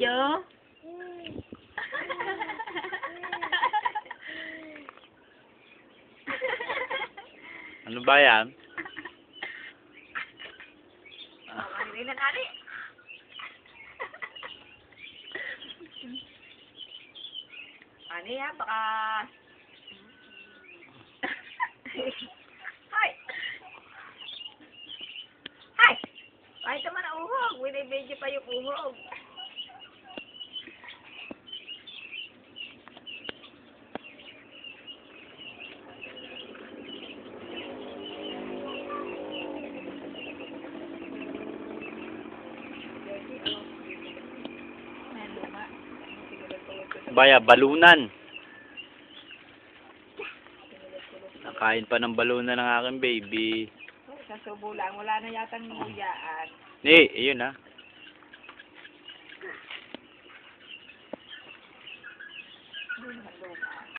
video? Ano ba yan? Hindi na nari. Ani ha, baka... Hi! Hi! Kahit naman ang uhog, winibidyo pa yung uhog. Baya, balunan. Nakain pa ng balunan ng aking baby. Sa subo lang, wala na yatang nuyaan. Ayun ha. Hindi naman luma.